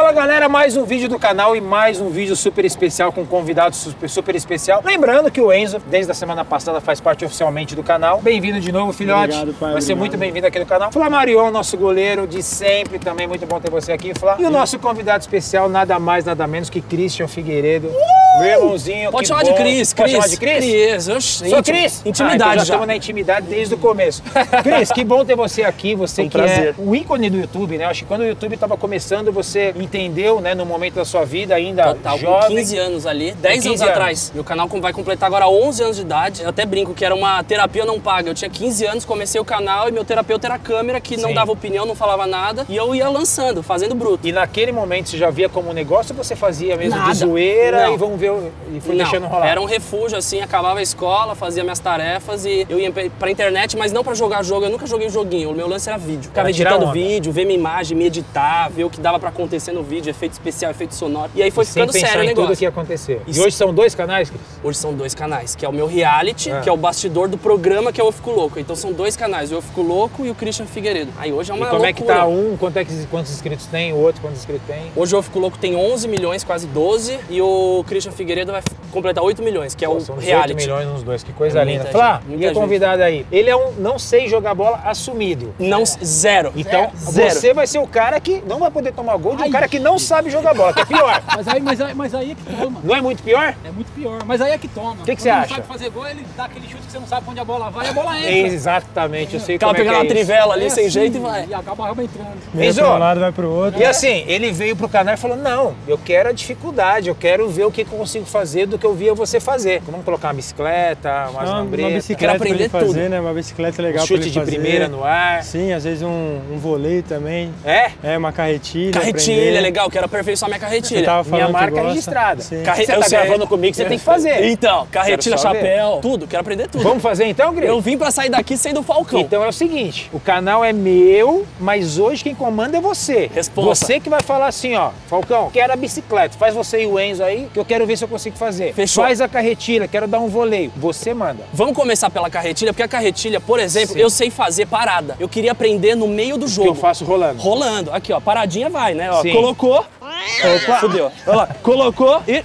Fala galera, mais um vídeo do canal e mais um vídeo super especial com um convidado super especial. Lembrando que o Enzo, desde a semana passada, faz parte oficialmente do canal. Bem-vindo de novo, filhote. Obrigado, pai. Vai ser muito bem-vindo aqui no canal. Flamarion, nosso goleiro de sempre, também muito bom ter você aqui, Flá. E o nosso convidado especial, nada mais, nada menos que Christian Figueiredo. Meu irmãozinho, Pode chamar de Cris. Pode chamar de Cris? Cris. Sou Cris? Intimidade então já. já. Estamos na intimidade desde o começo. Cris, que bom ter você aqui. Você Um que prazer. é o ícone do YouTube, né? Acho que quando o YouTube estava começando, você entendeu, né, no momento da sua vida ainda Total, jovem. com 15 anos ali, 10 15 anos atrás. Meu canal vai completar agora 11 anos de idade. Eu até brinco que era uma terapia não paga. Eu tinha 15 anos, comecei o canal e meu terapeuta era a câmera, que não Sim. dava opinião, não falava nada. E eu ia lançando, fazendo bruto. E naquele momento você já via como um negócio ou você fazia mesmo Nada. de zoeira Não. e vamos ver, e foi deixando rolar? Era um refúgio, assim, acabava a escola, fazia minhas tarefas e eu ia pra internet, mas não pra jogar jogo. Eu nunca joguei joguinho, o meu lance era vídeo. Ficava Era tirar editando onda. vídeo, ver minha imagem, me editar, ver o que dava pra acontecer no vídeo, efeito especial, efeito sonoro. E aí foi Sem ficando pensar sério o em tudo negócio. que ia acontecer. E Isso. hoje são dois canais, Cris? Hoje são dois canais, que é o meu reality, que é o bastidor do programa, que é o Eu Fico Louco. Então são dois canais, o Eu Fico Louco e o Christian Figueiredo. Aí hoje é uma E como loucura. é que tá um? Quantos inscritos tem? O outro, quantos inscritos tem? Hoje o Eu Fico Louco tem 11 milhões, quase 12, e o Christian Figueiredo vai completar 8 milhões, que é o São 18 reality. milhões nos dois, que coisa É linda. muita Flá, gente, muita e a gente. convidada aí? Ele é um não sei jogar bola assumido. Não, zero. Então, Zero. você vai ser o cara que não vai poder tomar gol de um cara que não sabe jogar bola, que é pior. Mas aí é que toma. Não é muito pior? É muito pior. Mas aí é que toma. Que você Quando acha? não sabe fazer gol, ele dá aquele chute que você não sabe pra onde a bola vai e a bola entra. Exatamente, eu sei Aquela como é que pegando é uma isso. trivela ali, É sem assim, jeito e vai. E acaba entrando. Vem Enzo, para um lado, vai pro outro. E assim, ele veio pro canal e falou, não, eu quero a dificuldade, eu quero ver o que eu consigo fazer do que eu via você fazer. Vamos colocar uma bicicleta, umas Uma lambretas, bicicleta Quero pra ele aprender fazer, tudo. né? Uma bicicleta legal um pra chute ele de fazer. primeira no ar. Sim, às vezes um voleio também. É? É, uma carretilha. Carretilha, aprender. legal, quero aperfeiçoar minha Você carretilha. tava Minha falando que marca é gosta. registrada. Sim. Você Eu tá sei. gravando comigo, você tem que fazer. Então, carretilha, Quero só ver. chapéu, tudo, quero aprender tudo. Vamos fazer então, Greg? Eu vim pra sair daqui sem do Falcão. Então é o seguinte, o canal é meu, mas hoje quem comanda é você. Responsa. Você que vai falar assim, ó, Falcão, quero a bicicleta, faz você e o Enzo aí, que eu quero ver se eu consigo fazer. Fechou. Faz a carretilha, quero dar um voleio. Você manda. Vamos começar pela carretilha, porque a carretilha, por exemplo, Sim. eu sei fazer parada. Eu queria aprender no meio do Que jogo. eu faço rolando. Rolando. Aqui, ó, paradinha vai, né? Ó, Sim. colocou. Opa, fudeu. Olha lá, colocou e...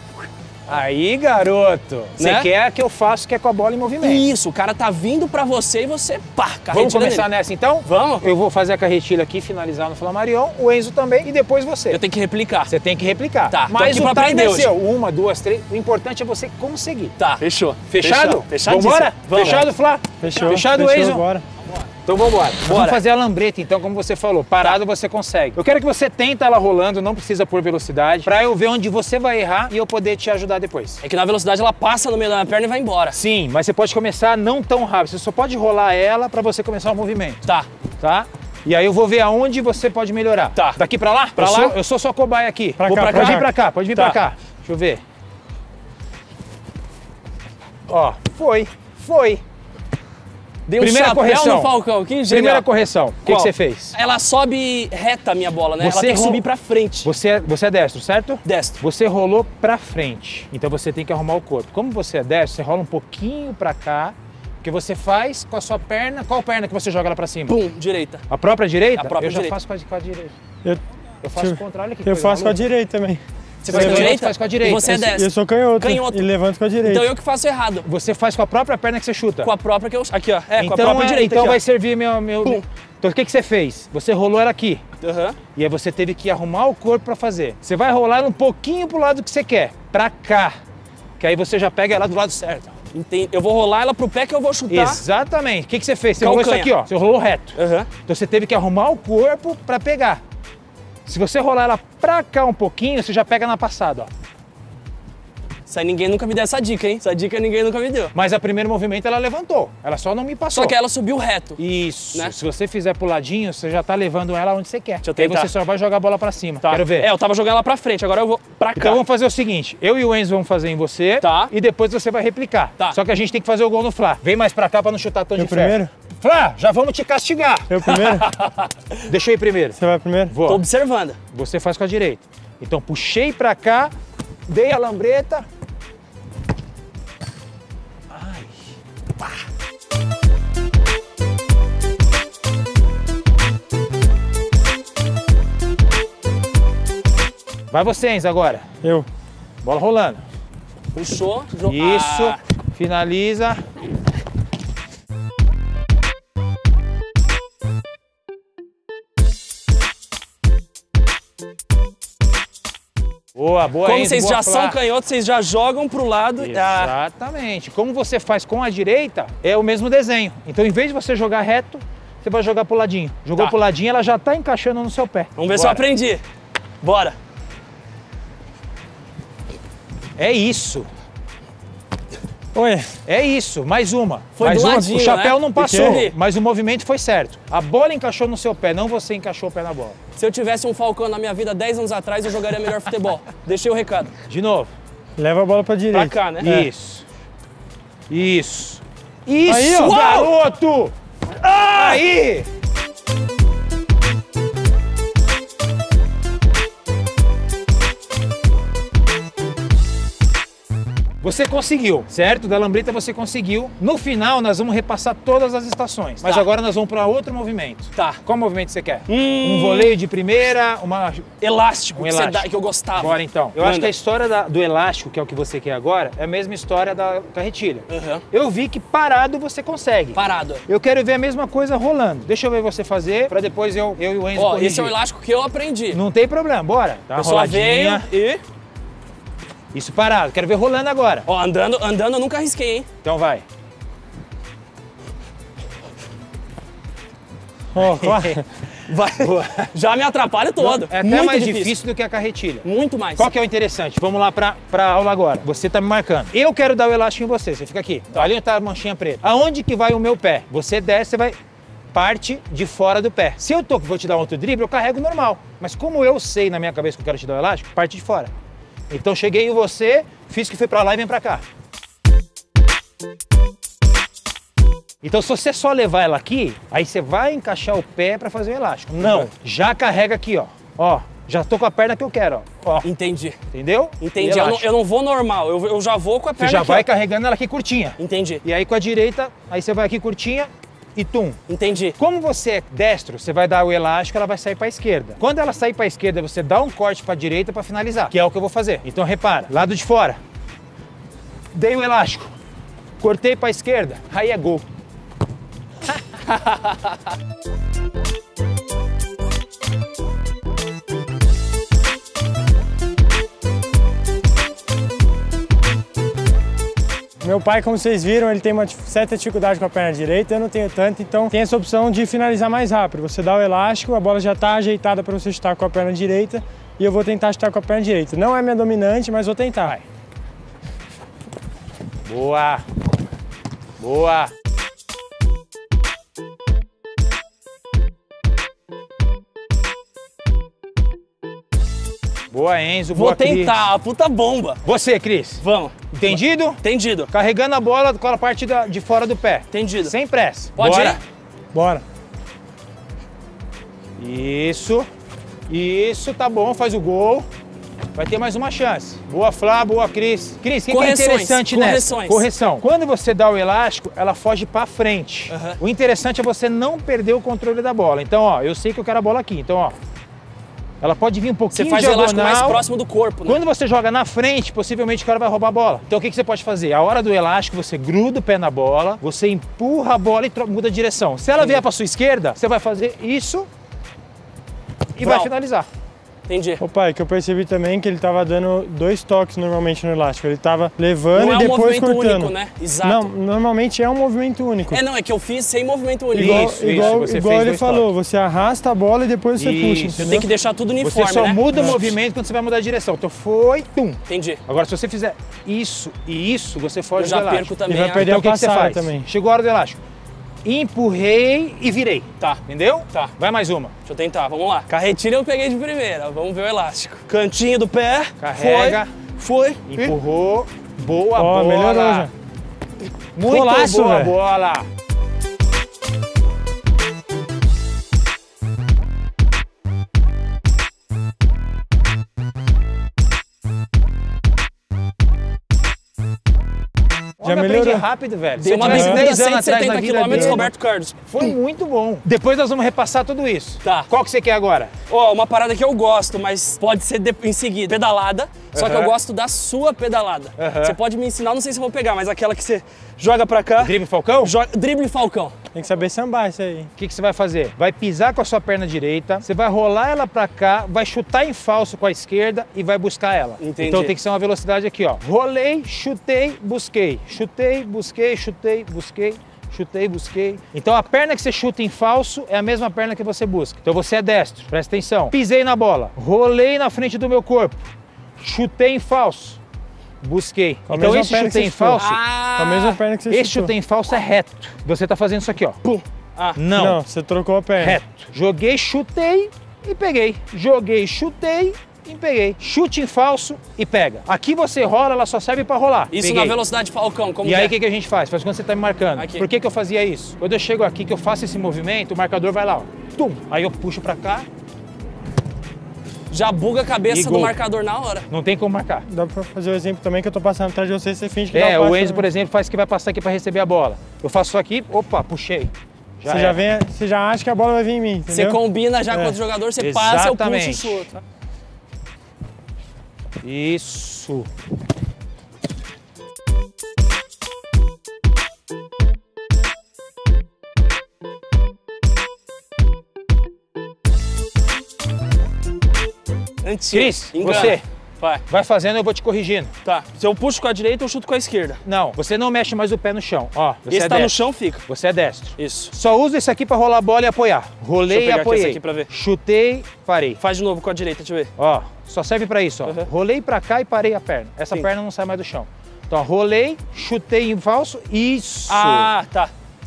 Aí, garoto, você Né? quer que eu faça que é com a bola em movimento. Isso, o cara tá vindo pra você e você, pá, carretilha Vamos começar nele. nessa então? Vamos. Eu vou fazer a carretilha aqui, finalizar no Flamarion, o Enzo também e depois você. Eu tenho que replicar. Você tem que replicar. Tá, tô Mas aqui o pra time aprender é hoje. seu. 1, 2, 3. O importante é você conseguir. Tá. Fechou. Fechado? Fechadíssimo. Vambora? Vamos. Fechado, Flá? Fechou. Fechado, Fechou, Enzo? bora. Então vambora. Bora. Vamos fazer a lambreta então, como você falou. Parado você consegue. Eu quero que você tenta ela rolando, não precisa pôr velocidade, pra eu ver onde você vai errar e eu poder te ajudar depois. É que na velocidade ela passa no meio da minha perna e vai embora. Sim, mas você pode começar não tão rápido. Você só pode rolar ela pra você começar o movimento, Tá. tá? E aí eu vou ver aonde você pode melhorar. Tá. Daqui pra lá? Pra lá? Eu sou sua cobaia aqui. Pra Vou cá, pra pra cá. cá. Pode vir pra cá, pode vir Tá. pra cá. Deixa eu ver. Ó, foi. Dei um Primeira chapéu correção. no Falcão, que genial. Primeira correção. O que Qual? você fez? Ela sobe reta a minha bola, né? Você ela tem que ro- subir pra frente. Você é destro, certo? Destro. Você rolou pra frente, então você tem que arrumar o corpo. Como você é destro, você rola um pouquinho pra cá, que você faz com a sua perna. Qual perna que você joga lá pra cima? Pum, direita. A própria direita? A própria eu já direita. faço com a direita. Eu, Eu faço o contrário aqui. eu faço com a direita também. Você faz com a levanta, direita? faz com a direita. E você é destro. Eu sou canhoto, Canhoto. e levanto com a direita. Então eu que faço errado. Você faz com a própria perna que você chuta. Com a própria que eu... Aqui, ó. É, com a então própria direita então aqui, vai ó. servir meu... Pum. Então o que você fez? Você rolou ela aqui. Aham. E aí você teve que arrumar o corpo pra fazer. Você vai rolar ela um pouquinho pro lado que você quer. Pra cá. Que aí você já pega ela do lado certo. Entendi. Eu vou rolar ela pro pé que eu vou chutar. Exatamente. O que você fez? Você rolou Calcanha. isso aqui, ó. Você rolou reto. Aham. Então você teve que arrumar o corpo pra pegar. Se você rolar ela pra cá um pouquinho, você já pega na passada, ó. Isso aí ninguém nunca me deu essa dica, hein? Essa dica ninguém nunca me deu. Mas a primeiro movimento ela levantou. Ela só não me passou. Só que ela subiu reto. Isso. Né? Se você fizer pro ladinho, você já tá levando ela onde você quer. Deixa eu Aí tentar. você só vai jogar a bola pra cima. Tá. Quero ver. É, eu tava jogando ela pra frente, agora eu vou pra cá. Então vamos fazer o seguinte, eu e o Enzo vamos fazer em você, Tá. e depois você vai replicar. Tá. Só que a gente tem que fazer o gol no Flá. Vem mais pra cá pra não chutar tão Eu de ferro. primeiro? Flá, já vamos te castigar. Eu primeiro? Deixa eu ir primeiro. Você vai primeiro? Vou. Tô observando. Você faz com a direita. Então puxei pra cá, dei a lambreta. Ai. Pá. Vai você, Enzo, agora. Eu. Bola rolando. Puxou. Isso. Ah, Finaliza. Boa, boa, como Enzo, vocês boa, já Flá. são canhotos, vocês já jogam pro lado. Ah, Exatamente. Como você faz com a direita, é o mesmo desenho. Então, em vez de você jogar reto, você vai jogar pro ladinho. Jogou Tá. pro ladinho, ela já tá encaixando no seu pé. vamos ver se eu Bora. aprendi. Bora. É isso. Oi. É isso. Mais uma. Foi Mais do uma. ladinho, O chapéu né? não passou, Entendi. mas o movimento foi certo. A bola encaixou no seu pé, não você encaixou o pé na bola. Se eu tivesse um Falcão na minha vida 10 anos atrás, eu jogaria melhor futebol. Deixei o recado. De novo. Leva a bola pra Pra direita. cá, né? Isso. Isso. Isso, Aí, ó. garoto! Aí! Você conseguiu, certo? Da lambreta você conseguiu. No final, nós vamos repassar todas as estações. Mas Tá. agora nós vamos para outro movimento. Tá. Qual movimento você quer? Um voleio de primeira, uma... Elástico, Um que, você elástico. dá- que eu gostava. Bora então. Eu Manda. acho que a história do elástico, que é o que você quer agora, é a mesma história da carretilha. Aham. Eu vi que parado você consegue. Parado. Eu quero ver a mesma coisa rolando. Deixa eu ver você fazer, pra depois eu e o Enzo Ó, corrigir. esse é o elástico que eu aprendi. Não tem problema, bora. Tá A pessoa veio roladinha. e... Isso parado, quero ver rolando agora. Ó, andando eu nunca arrisquei, hein? Então vai. Ó, claro. Vai. Já me atrapalha todo. É até Muito mais difícil do que a carretilha. Muito mais. Qual que é o interessante? Vamos lá pra aula agora. Você tá me marcando. Eu quero dar o elástico em você. Você fica aqui. Ali tá a manchinha preta. Aonde que vai o meu pé? Você desce, você vai... parte de fora do pé. Se eu vou te dar um outro drible, eu carrego normal. Mas como eu sei na minha cabeça que eu quero te dar o elástico, parte de fora. Então cheguei em você, fiz que foi pra lá e vem pra cá. Então se você só levar ela aqui, aí você vai encaixar o pé pra fazer o elástico. Não, já carrega aqui, ó. Ó, já tô com a perna que eu quero, ó. Ó, Entendi. entendeu? Entendi. E Eu não, elástico. eu não vou normal, eu já vou com a Você perna já aqui, vai ó. carregando ela aqui curtinha. Entendi. E aí com a direita, aí você vai aqui curtinha e tum. Entendi. Como você é destro, você vai dar o elástico, ela vai sair para a esquerda. Quando ela sair para a esquerda, você dá um corte para a direita para finalizar, que é o que eu vou fazer. Então repara, lado de fora. Dei o elástico. Cortei para a esquerda, aí é gol. Meu pai, como vocês viram, ele tem uma certa dificuldade com a perna direita, eu não tenho tanto, então tem essa opção de finalizar mais rápido. Você dá o elástico, a bola já está ajeitada para você chutar com a perna direita e eu vou tentar chutar com a perna direita. Não é minha dominante, mas vou tentar. Boa. Boa. Boa, Enzo. Vou Boa, Cris. tentar, a puta bomba. Você, Cris. Vamos. Entendido? Entendido. Carregando a bola com a parte de fora do pé. Entendido. Sem pressa. Pode Bora. ir? Bora. Isso. Isso, tá bom. Faz o gol. Vai ter mais uma chance. Boa, Flá. Boa, Cris. Cris, o que é Correções, interessante correções. nessa? Correção. Quando você dá o elástico, ela foge pra frente. Aham. O interessante é você não perder o controle da bola. Então, ó, eu sei que eu quero a bola aqui. Então, ó, ela pode vir um pouquinho Você faz o elástico mais diagonal. próximo do corpo, né? Quando você joga na frente, possivelmente o cara vai roubar a bola. Então o que você pode fazer? A hora do elástico, você gruda o pé na bola, você empurra a bola e muda a direção. Se ela vier para sua esquerda, você vai fazer isso e vai Vral. finalizar. Entendi. Ô pai, que eu percebi também que ele tava dando 2 toques normalmente no elástico. Ele tava levando Não é e um depois movimento cortando. único, né? Exato. Não, normalmente é um movimento único. É, não, é que eu fiz sem movimento único. Igual, Isso, igual, você igual fez ele 2 falou, toques. você arrasta a bola e depois você puxa, Isso. entendeu? Tem que deixar tudo uniforme, Você só né? muda o movimento quando você vai mudar a direção. Então foi, tum. Entendi. Agora se você fizer isso e isso, você Eu foge já do elástico. perco também. E vai a- perder Então o que, que você passada faz? também. Chegou a hora do elástico. Empurrei e virei. Tá. Entendeu? Tá. Vai mais uma. Deixa eu tentar, vamos lá. Carretilha eu peguei de primeira, vamos ver o elástico. Cantinho do pé. Carrega. Foi. Empurrou. Boa Ó, bola. melhorou já. Muito Golaço, boa velho. bola. Já Como eu aprendi melhorou. rápido, velho. Deu uma tivesse bicicleta 10 anos atrás na 170 vida km, dele, Roberto Carlos. foi muito bom. Depois nós vamos repassar tudo isso. Tá. Qual que você quer agora? Ó, uma parada que eu gosto, mas pode ser em seguida. Pedalada, só que eu gosto da sua pedalada. Você pode me ensinar, não sei se eu vou pegar, mas aquela que você joga pra cá. Drible Falcão? Drible Falcão. Tem que saber sambar isso aí. O que você vai fazer? Vai pisar com a sua perna direita, você vai rolar ela pra cá, vai chutar em falso com a esquerda e vai buscar ela. Entendi. Então tem que ser uma velocidade aqui, ó. Rolei, chutei, busquei. Chutei, busquei, chutei, busquei. Chutei, busquei. Então a perna que você chuta em falso é a mesma perna que você busca. Então você é destro, presta atenção. Pisei na bola, rolei na frente do meu corpo, chutei em falso, busquei. Com a Então mesma esse perna que chutei você em chutou. falso, Com a mesma perna que você esse chutou. chutei em falso é reto. Você tá fazendo isso aqui, ó. Pum. Não. Não, você trocou a perna. Reto. Joguei, chutei e peguei. Joguei, chutei e peguei. Chute em falso e pega. Aqui você rola, ela só serve pra rolar. Isso Peguei. na velocidade Falcão, como E aí o que é? que a gente faz? Faz quando você tá me marcando. Aqui. Por que eu fazia isso? Quando eu chego aqui, que eu faço esse movimento, o marcador vai lá, ó. Tum. Aí eu puxo pra cá, Já buga a cabeça E do gol. marcador na hora. não tem como marcar. Dá pra fazer o exemplo também que eu tô passando atrás de você, você finge que dá É, um o passo Enzo, também. por exemplo, faz que vai passar aqui pra receber a bola. Eu faço aqui, opa, puxei. Você já, você já acha que a bola vai vir em mim, Você entendeu? combina já com outro jogador, você passa, eu puxo e Exatamente. chuto. Isso. Antigo. Cris, Engana. você Vai. vai fazendo, eu vou te corrigindo. Tá. Se eu puxo com a direita, eu chuto com a esquerda. Não, você não mexe mais o pé no chão. Ó, você Esse é tá no destro. chão, fica. Você é destro. Isso. Só usa isso aqui pra rolar a bola e apoiar. Rolei Deixa eu e pegar aqui apoiei. essa aqui pra ver. Chutei, parei. Faz de novo com a direita, deixa eu ver. Ó, só serve pra isso, ó. Uhum. Rolei pra cá e parei a perna. Essa Sim. perna não sai mais do chão. Então, ó, rolei, chutei em falso, isso. Ah, tá.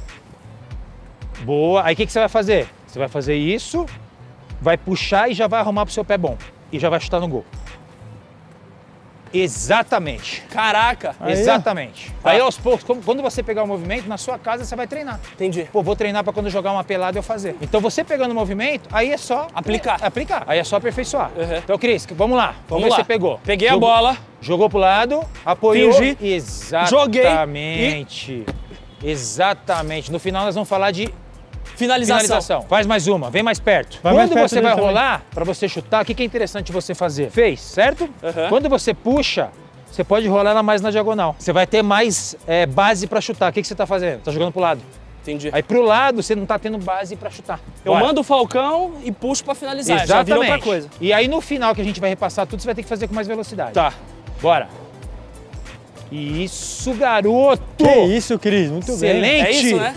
Boa. Aí o que você vai fazer? Você vai fazer isso, vai puxar e já vai arrumar pro seu pé bom. E já vai chutar no gol. Exatamente. Caraca. Aí, ó. Exatamente. Tá. Aí aos poucos, quando você pegar o movimento, na sua casa você vai treinar. Entendi. Pô, vou treinar pra quando jogar uma pelada eu fazer. Então você pegando o movimento, aí é só Aplicar. aplicar. Aí é só aperfeiçoar. Uhum. Então, Cris, vamos lá. Vamos ver lá. se você pegou. Peguei Jogou- a bola. Jogou pro lado, apoiou. Fingi. Exatamente. Exatamente. No final nós vamos falar de finalização. Faz mais uma, vem mais perto. Vai mais Quando perto você dele vai também. rolar, pra você chutar, o que é interessante você fazer? Fez, certo? Uhum. Quando você puxa, você pode rolar ela mais na diagonal. Você vai ter mais base pra chutar. O que você tá fazendo? Tá jogando pro lado. Entendi. Aí pro lado você não tá tendo base pra chutar. Eu Bora. mando o Falcão e puxo pra finalizar. Já Exatamente. vira outra coisa. E aí no final que a gente vai repassar tudo, você vai ter que fazer com mais velocidade. Tá. Bora. Isso, garoto! Que isso, Cris, muito bem. Excelente! É isso, né?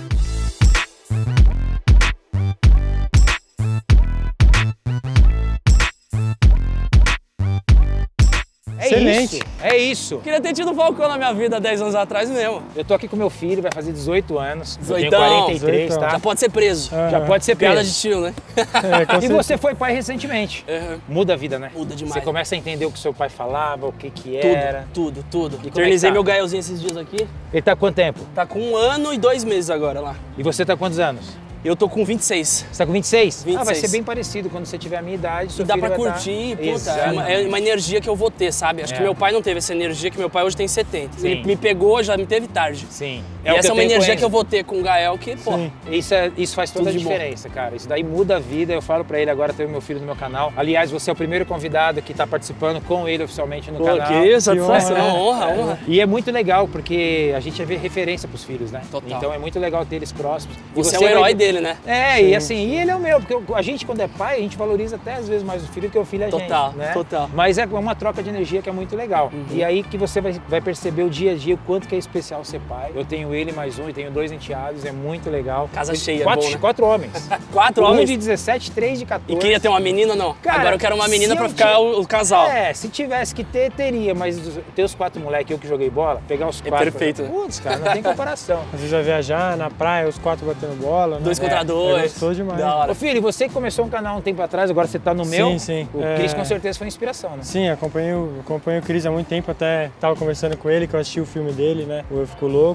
É Excelente. isso, é isso. Queria ter tido o Falcão na minha vida 10 anos atrás mesmo. Eu tô aqui com meu filho, vai fazer 18 anos. Eu tenho 18, 43, tá? Já pode ser preso. Já pode ser Piada preso. de tio, né? É, com E certeza. você foi pai recentemente. Uhum. Muda a vida, né? Muda demais. Você começa a entender o que seu pai falava, o que que Tudo, era. tudo. é que Eternizei tá? meu gaelzinho esses dias aqui. Ele tá há quanto tempo? Tá com 1 ano e 2 meses agora lá. E você tá há quantos anos? Eu tô com 26. Você tá com 26? 26. Ah, vai ser bem parecido quando você tiver a minha idade. E seu dá filho pra vai curtir, tá... puta, Exatamente. é uma energia que eu vou ter, sabe? Acho É. que meu pai não teve essa energia, que meu pai hoje tem 70. Sim. Ele me pegou, já me teve tarde. Sim. E essa é uma energia que eu vou. vou ter com o Gael que, pô, Sim. Isso faz toda a Tudo de bom. diferença, cara. Isso daí muda a vida. Eu falo pra ele agora, teve meu filho no meu canal. Aliás, você é o primeiro convidado que tá participando com ele oficialmente no pô, canal. que isso, Que satisfação, honra, honra. E é muito legal, porque a gente vê referência pros filhos, né? Total. Então é muito legal ter eles próximos. E Você é o herói vai- dele, né? É, e assim, e ele é o meu, porque a gente quando é pai, a gente valoriza até às vezes mais o filho que o filho é a Total, gente, né? total. Mas é uma troca de energia que é muito legal. E aí que você vai perceber o dia a dia, o quanto que é especial ser pai. Eu tenho ele mais um e tenho 2 enteados, é muito legal. Casa E cheia, quatro, bom, né? 4 homens. 4 Um homens. de 17, 3 de 14. E queria ter uma menina ou não? Cara, Agora eu quero uma menina se pra eu ficar ti- o casal. É, se tivesse que ter, teria, mas ter os 4 moleques, eu que joguei bola, pegar os 4. perfeito, né? Putz, cara, não tem comparação. Às vezes vai viajar na praia, os 4 batendo bola. 2 né? contra É 2. gostoso demais. Da hora. Ô filho, você que começou um canal um tempo atrás, agora você tá no meu. Sim, sim. O Cris com certeza foi inspiração, né? Sim, acompanho o Cris há muito tempo, até tava conversando com ele, que eu assisti o filme dele, né? O Eu Fico Louco. Da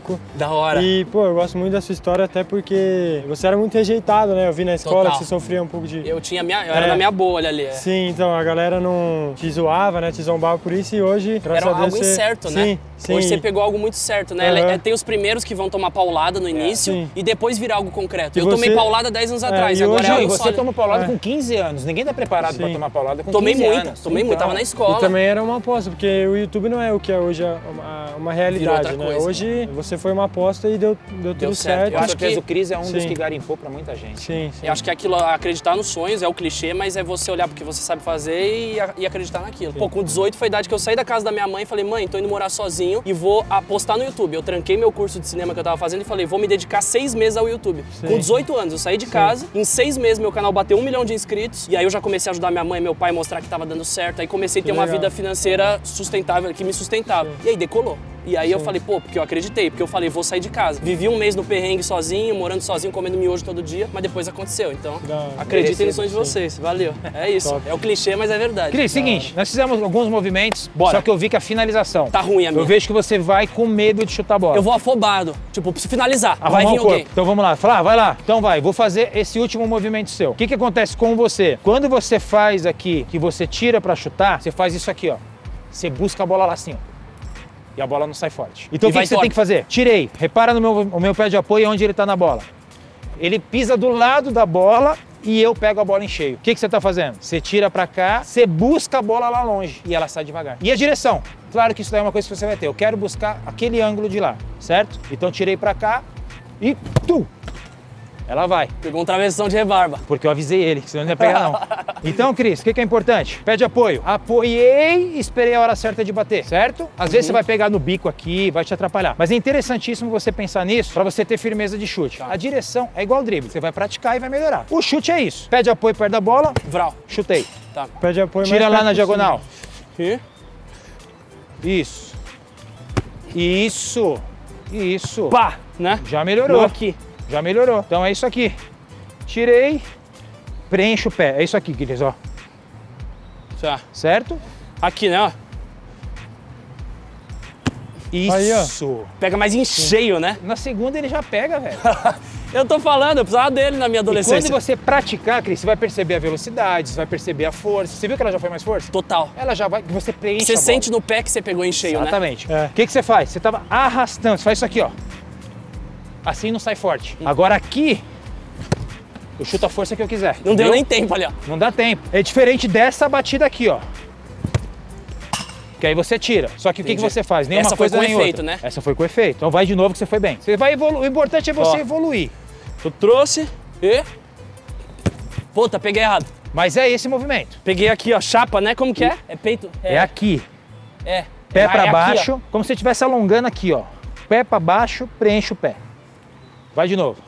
hora. E, pô, eu gosto muito da sua história até porque você era muito rejeitado, né? Eu vi na escola Total. que você sofria um pouco de... Eu era na minha bolha ali. Sim, então a galera não te zoava, né? Te zombava por isso e hoje, graças Era a Deus, algo incerto, né? Sim, sim. Hoje você pegou algo muito certo, né? Aham. Tem os primeiros que vão tomar paulada no início Sim. e depois virar algo concreto. E Eu tomei você- paulada 10 anos atrás, e agora hoje- é Não, e algo você sólido. toma paulada com 15 anos. Ninguém tá preparado pra Sim. tomar paulada com Tomei 15 muito, anos. tomei muito, tava na escola. E também era uma aposta, porque o YouTube não é o que é hoje uma realidade, outra né? coisa. Hoje você foi uma aposta e deu tudo certo. certo. Eu Com acho certeza que- o Cris é um dos Sim. que garimpou pra muita gente. Sim, sim. Eu acho que aquilo, acreditar nos sonhos é o clichê, mas é você olhar porque você sabe fazer e acreditar naquilo. Pô, com 18 foi a idade que eu saí da casa da minha mãe e falei, mãe, tô indo morar sozinho e vou apostar no YouTube. Eu tranquei meu curso de cinema que eu tava fazendo e falei, vou me dedicar 6 meses ao YouTube. Sim. Com 18 anos, eu saí de casa, em 6 meses meu canal bateu 1 milhão de inscritos e aí eu já comecei a ajudar minha mãe e meu pai a mostrar que tava dando certo. Aí comecei a ter uma legal. vida financeira sustentável, que me sustentava. E aí decolou. E aí eu falei, pô, porque eu acreditei, porque eu falei, vou sair de casa. Vivi um mês no perrengue sozinho, morando sozinho, comendo miojo todo dia, mas depois aconteceu. Então, Da hora. acreditem nos sonhos de vocês. Valeu. É isso. Top. É o clichê, mas é verdade. Cris, seguinte, nós fizemos alguns movimentos, Bora. só que eu vi que a finalização. Tá ruim a minha. Eu vejo que você vai com medo de chutar a bola. Eu vou afobado. Tipo, preciso finalizar. Vai Arrumar vir o corpo. alguém. Então vamos lá. Fala, vai lá. Então vai, vou fazer esse último movimento seu. O que acontece com você? Quando você faz aqui, que você tira pra chutar, você faz isso aqui, ó. Você busca a bola lá assim, ó. E a bola não sai forte. Então E o que vai você tem torta. que fazer? Tirei. Repara no o meu pé de apoio onde ele tá na bola. Ele pisa do lado da bola e eu pego a bola em cheio. O que você tá fazendo? Você tira pra cá, você busca a bola lá longe e ela sai devagar. E a direção? Claro que isso daí é uma coisa que você vai ter. Eu quero buscar aquele ângulo de lá, certo? Então tirei pra cá e ela vai. Pegou um travessão de rebarba. Porque eu avisei ele, senão ele não ia pegar não. Então, Cris, o que é importante? Pé de apoio. Apoiei e esperei a hora certa de bater, certo? Às vezes você vai pegar no bico aqui, vai te atrapalhar. Mas é interessantíssimo você pensar nisso para você ter firmeza de chute. A direção é igual ao drible, você vai praticar e vai melhorar. O chute é isso. Pé de apoio perto da bola, Vral. chutei. Tá. Pé de apoio Tira mais lá perto na possível. diagonal. E? Isso. Isso. Isso. Pá, né? Já melhorou. Não aqui. Já melhorou. Então é isso aqui. Tirei, preencho o pé. É isso aqui, Cris, ó. Tá. Certo? Aqui, né? ó. Isso. Pega mais em cheio, né? Na segunda ele já pega, velho. Eu tô falando, eu precisava dele na minha E quando adolescência. você praticar, Cris, você vai perceber a velocidade, você vai perceber a força. Você viu que ela já foi mais força? Total. Ela já vai, você preenche Você a bola. sente no pé que você pegou em cheio, né? Exatamente. É. O que você faz? Você tava arrastando, você faz isso aqui, ó. Assim não sai forte. Agora aqui, eu chuto a força que eu quiser. Não deu entendeu? nem tempo ali, ó. Não dá tempo. É diferente dessa batida aqui, ó. Que aí você tira. Só que o que Entendi. você faz? Nenhuma Essa foi coisa com nem efeito, outra. né? Essa foi com efeito. Então vai de novo que você foi bem. Você vai evoluir. O importante é você Ó. evoluir. Eu trouxe e... Puta, peguei errado. Mas é esse movimento. Peguei aqui, ó, chapa, né? Como que é? É peito? É aqui. É. Pé Ah, pra é aqui, baixo, ó. como se você estivesse alongando aqui, ó. Pé pra baixo, preenche o pé. Vai de novo.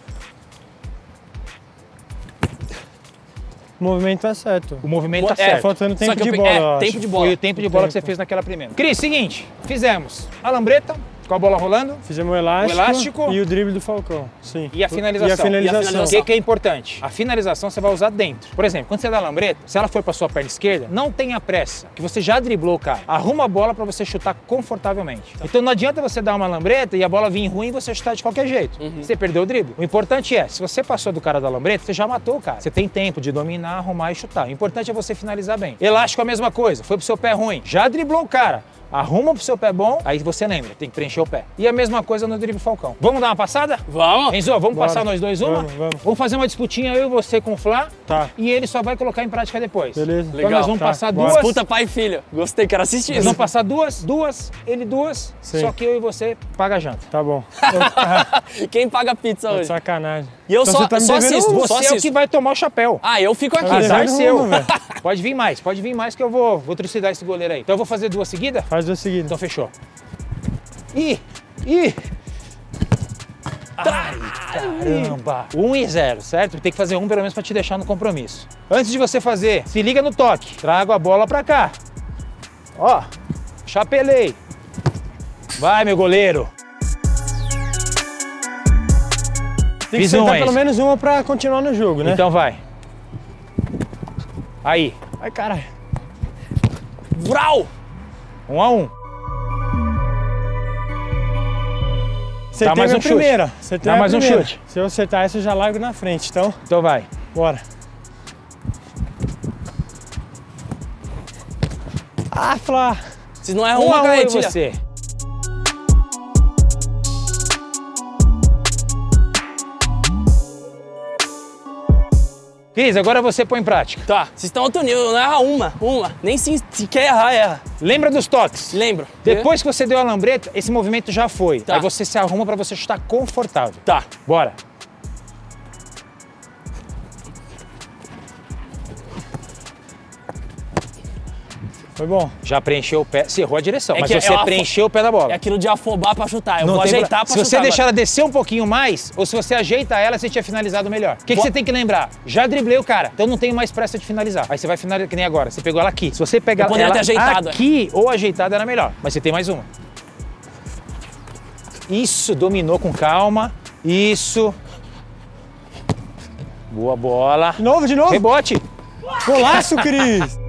O movimento é certo. O movimento tá É, certo. Faltando Só tempo que eu de pe- bola, é, eu acho. tempo de bola. Foi o tempo de bola que você fez naquela primeira. Cris, seguinte, fizemos a lambreta com a bola rolando Fizemos o elástico, O elástico. e o drible do Falcão. Sim. e a finalização. E a finalização. O que é importante? A finalização você vai usar dentro. Por exemplo, quando você dá a lambreta, se ela for para sua perna esquerda, não tenha pressa, que você já driblou o cara. Arruma a bola para você chutar confortavelmente. Então não adianta você dar uma lambreta e a bola vir ruim e você chutar de qualquer jeito. Você perdeu o drible. O importante é, se você passou do cara da lambreta, você já matou o cara. Você tem tempo de dominar, arrumar e chutar. O importante é você finalizar bem. Elástico a mesma coisa. Foi pro seu pé ruim, já driblou o cara. Arruma pro seu pé bom, aí você lembra, tem que preencher o pé. E a mesma coisa no drible Falcão. Vamos dar uma passada? Vamos. Enzo, vamos Bora. passar nós dois uma? Vamos. Fazer uma disputinha eu e você com o Flá. Tá. E ele só vai colocar em prática depois. Beleza. Então Legal, nós vamos tá. passar Bora. duas. Disputa pai e filho. Gostei, quero assistir Nós isso. vamos passar duas, ele duas. Sim. Só que eu e você paga a janta. Tá bom. Quem paga a pizza Tá de hoje? sacanagem. E eu Então só, você tá me só devendo assisto, uma. só Você é o assisto. que vai tomar o chapéu. Ah, eu fico aqui. Tá Azar devendo seu. uma, velho. Pode vir mais que eu vou trucidar esse goleiro aí. Então eu vou fazer duas seguidas? Faz duas seguidas. Então fechou. Ai, caramba! 1-0, certo? Tem que fazer um pelo menos pra te deixar no compromisso. Antes de você fazer, se liga no toque. Trago a bola pra cá. Ó, chapelei. Vai, meu goleiro. Tem que Fiz sentar um, pelo Enzo. menos uma pra continuar no jogo, né? Então vai. Aí, Ai, caralho. Vral! 1-1. Acertei mais minha um chute. primeira. Acertei Dá a mais um primeira. chute. Se eu acertar essa, eu já largo na frente, então Então vai. bora. Ah, Flá! Vocês não erram 1 uma a 1 em carretilha. você. Cris, agora você põe em prática. Tá, vocês estão alto nível, não erra uma. Nem se quer errar, erra. Lembra dos toques? Lembro. Depois que você deu a lambreta, esse movimento já foi. Tá. Aí você se arruma pra você chutar confortável. Tá. Bora. Foi bom. Já preencheu o pé. Você errou a direção, É mas que você é preencheu o pé da bola. É aquilo de afobar pra chutar. Eu Não vou tem ajeitar pra Se chutar. você deixar agora. ela descer um pouquinho mais, ou se você ajeita ela, você tinha finalizado melhor. O que você tem que lembrar? Já driblei o cara, então não tenho mais pressa de finalizar. Aí você vai finalizar que nem agora. Você pegou ela aqui. Se você pegar Eu poderia ela ter ajeitado, aqui ou ajeitada era melhor. Mas você tem mais uma. Isso, dominou com calma. Isso. Boa bola. De novo, de novo. Rebote. Golaço, Cris!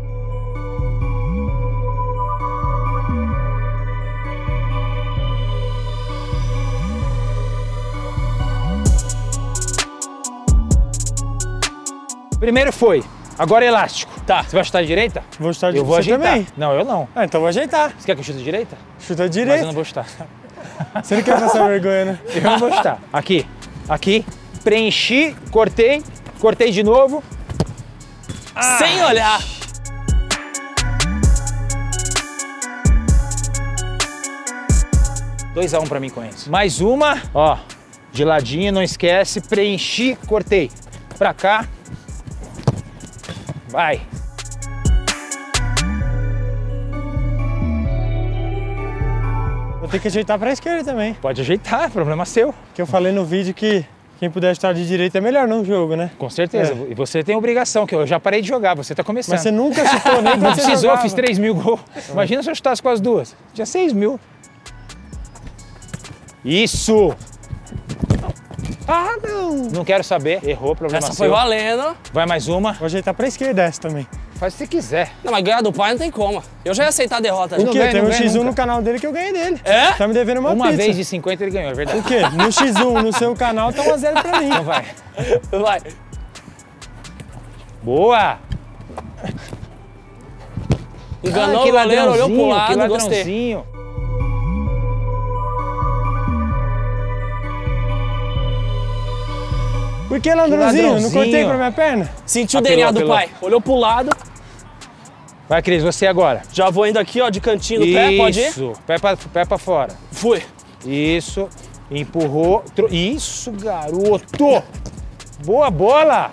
Primeiro foi. Agora é elástico. Tá. Você vai chutar de direita? Vou chutar de Eu vou você ajeitar. também. Não, eu não. Ah, então vou ajeitar. Você quer que eu chute de direita? Chuta Mas eu direito. não vou chutar. Você não quer passar vergonha, né? Eu não vou chutar. Aqui, aqui. Preenchi, cortei, cortei de novo. Sem olhar. Dois a 1 pra mim com esse. Mais uma, ó. De ladinho, não esquece. Preenchi, cortei. Pra cá. Vai. Vou ter que ajeitar pra esquerda também. Pode ajeitar, problema seu. Que eu falei no vídeo que quem puder chutar de direita é melhor no jogo, né? Com certeza. E você tem obrigação, que eu já parei de jogar, você tá começando. Mas você nunca chutou nem Não quando você precisou, jogava. fiz 3 mil gols. Imagina se eu chutasse com as duas. Tinha 6 mil. Isso! Ah, não! Não quero saber. Errou, problema Essa seu. foi valendo. Vai mais uma. Vou ajeitar pra esquerda essa também. Faz se quiser. Não, mas ganhar do pai não tem como. Eu já ia aceitar a derrota. O já. quê? ganha, Tem não um ganha X1 nunca. no canal dele que eu ganhei dele. É? Tá me devendo uma Uma pizza. vez de 50 ele ganhou, é verdade. O quê? No X1, no seu canal, tá 1 a 0 pra mim. Então vai. Vai. Boa! Enganou que o goleiro, olhou pro ladrãozinho, que lado, gostei. ladrãozinho. Por que, ladrãozinho? Não ladrãozinho. cortei pra minha perna? Sentiu o Apelou, DNA do apelou. pai. Olhou pro lado. Vai, Cris, você agora. Já vou indo aqui, ó, de cantinho do pé. Pode ir? Isso. Pé pra fora. Fui. Isso. Empurrou. Isso, garoto! Boa bola!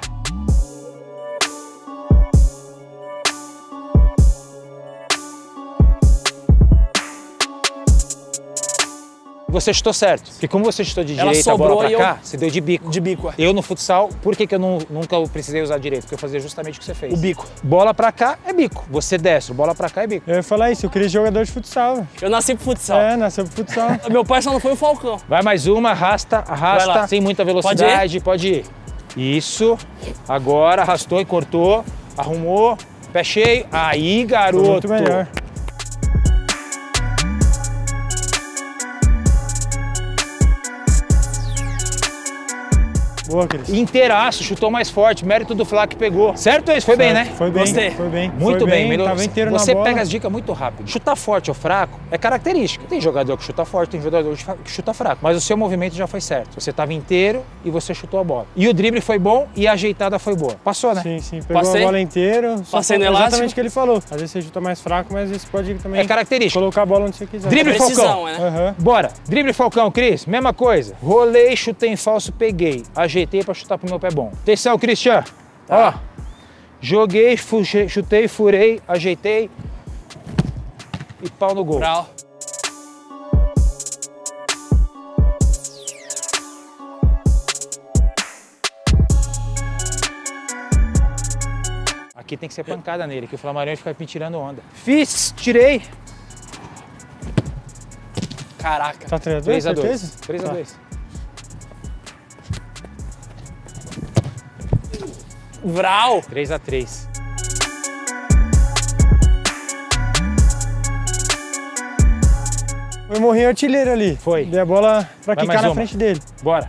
Você chutou certo. Porque como você chutou de Ela direita a bola sobrou pra e eu- cá, você deu de bico. De bico, é. Eu no futsal, por que eu nunca precisei usar direito? Porque eu fazia justamente o que você fez. O bico. Bola pra cá é bico. Você destro, bola pra cá é bico. Eu ia falar isso, eu queria jogador de futsal. Eu nasci pro futsal. É, nasceu pro futsal. Meu pai só não foi o Falcão. Vai mais uma, arrasta, Vai arrasta, lá. sem muita velocidade, pode ir. Isso. Agora arrastou e cortou, arrumou, pé cheio. Aí, Foi garoto. muito melhor. Boa, Cris. Inteiraço, chutou mais forte, mérito do Flá que pegou. Certo esse? Foi bem, né? Foi bem, Gostei. foi bem. Muito foi bem, melhor. Tava inteiro na Você bola. pega as dicas muito rápido. Chutar forte ou fraco é característica. Tem jogador que chuta forte, tem jogador que chuta fraco. Mas o seu movimento já foi certo. Você estava inteiro e você chutou a bola. E o drible foi bom e a ajeitada foi boa. Passou, né? Sim, sim. Pegou Passei. a bola inteira. Só Passei no faltou elástico. exatamente o que ele falou. Às vezes você chuta mais fraco, mas às vezes pode também É característica. colocar a bola onde você quiser. Drible, Precisão, Falcão. né? Aham. Bora. Drible Falcão, Cris. Mesma coisa. Rolei, chutei em falso, peguei. Ajeitei pra chutar pro meu pé bom. Atenção, Cristian. Ó. Joguei, chutei, furei, ajeitei. E pau no gol. Brau. Aqui tem que ser pancada nele, que o Flamarion fica me tirando onda. Fiz, tirei. Caraca. Tá treinador, 3 a 2. certeza? 3 a Tá. 2. Vral. 3 a 3. Eu morri artilheiro ali. Foi. Dei a bola pra Vai quicar mais na uma. frente dele. Bora.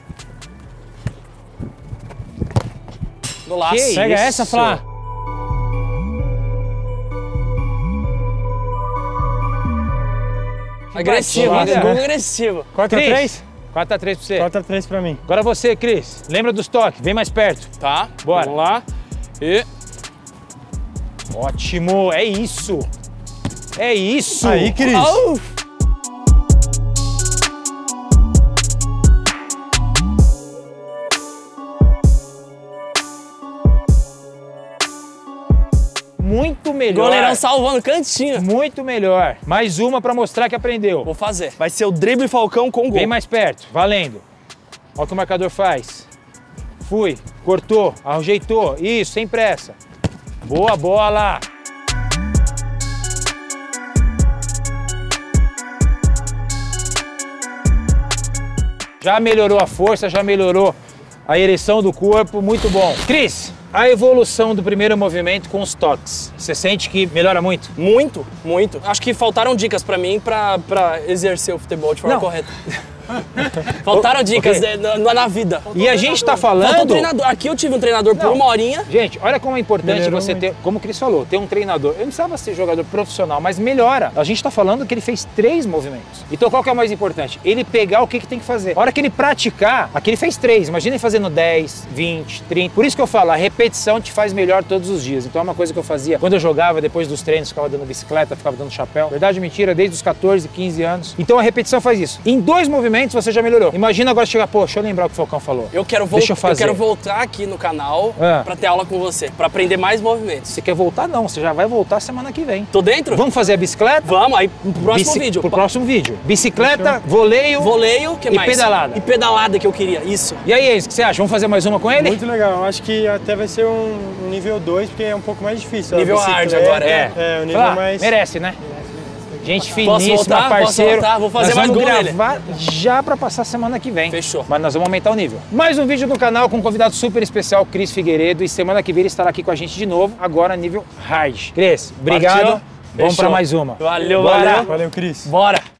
Golaço. Que Pega isso? essa, Flá. Agressivo, batida. gol agressivo. 4x3? 4x3 pra você. 4x3 pra mim. Agora você, Cris. Lembra dos toques. Vem mais perto. Tá, Bora. vamos lá. E... Ótimo. É isso. É isso. Aí, Cris. Au! Muito melhor. Goleirão salvando cantinho. Muito melhor. Mais uma pra mostrar que aprendeu. Vou fazer. Vai ser o drible Falcão com gol. Vem mais perto. Valendo. Olha o que o marcador faz. Fui. Cortou. Ajeitou. Isso, sem pressa. Boa bola. Já melhorou a força, já melhorou a ereção do corpo, muito bom. Cris, a evolução do primeiro movimento com os toques, você sente que melhora muito? Muito, muito. Acho que faltaram dicas pra mim pra exercer o futebol de forma Não. correta. Faltaram dicas Ok. na vida. E a gente tá Faltou um falando... treinador. Aqui eu tive um treinador por Não. uma horinha. Gente, olha como é importante Melhorou você muito. ter, como o Cris falou, ter um treinador. Eu não precisava ser jogador profissional, mas melhora. A gente tá falando que ele fez 3 movimentos. Então qual que é o mais importante? Ele pegar o que tem que fazer. A hora que ele praticar, aqui ele fez 3. Imagina ele fazendo 10, 20, 30. Por isso que eu falo, a repetição te faz melhor todos os dias. Então é uma coisa que eu fazia quando eu jogava, depois dos treinos, ficava dando bicicleta, ficava dando chapéu. Verdade ou mentira? Desde os 14, 15 anos. Então a repetição faz isso. Em 2 movimentos você já melhorou. Imagina agora chegar, pô, deixa eu lembrar o que o Falcão falou. Eu quero, Deixa eu fazer. quero voltar aqui no canal pra ter aula com você, pra aprender mais movimentos. Você quer voltar? Não, você já vai voltar semana que vem. Tô dentro? Vamos fazer a bicicleta? Vamos, aí pro próximo vídeo. Pro próximo vídeo. Bicicleta, voleio, Voleio, que e mais? pedalada. E pedalada que eu queria, isso. E aí, Enzo, o que você acha? Vamos fazer mais uma com ele? Muito legal. Eu acho que até vai ser um nível 2, porque é um pouco mais difícil. Nível A hard bicicleta, agora, É, o nível Fala, mais... merece, né? Gente Posso finíssima, voltar? parceiro. Posso voltar? Vou fazer Nós mais vamos gol nele. gravar já pra passar semana que vem. Fechou. Mas nós vamos aumentar o nível. Mais um vídeo do canal com um convidado super especial, Cris Figueiredo. E semana que vem ele estará aqui com a gente de novo, agora nível hard. Cris, obrigado. Partiu? Vamos Fechou. pra mais uma. Valeu, Bora. valeu. Valeu, Cris. Bora.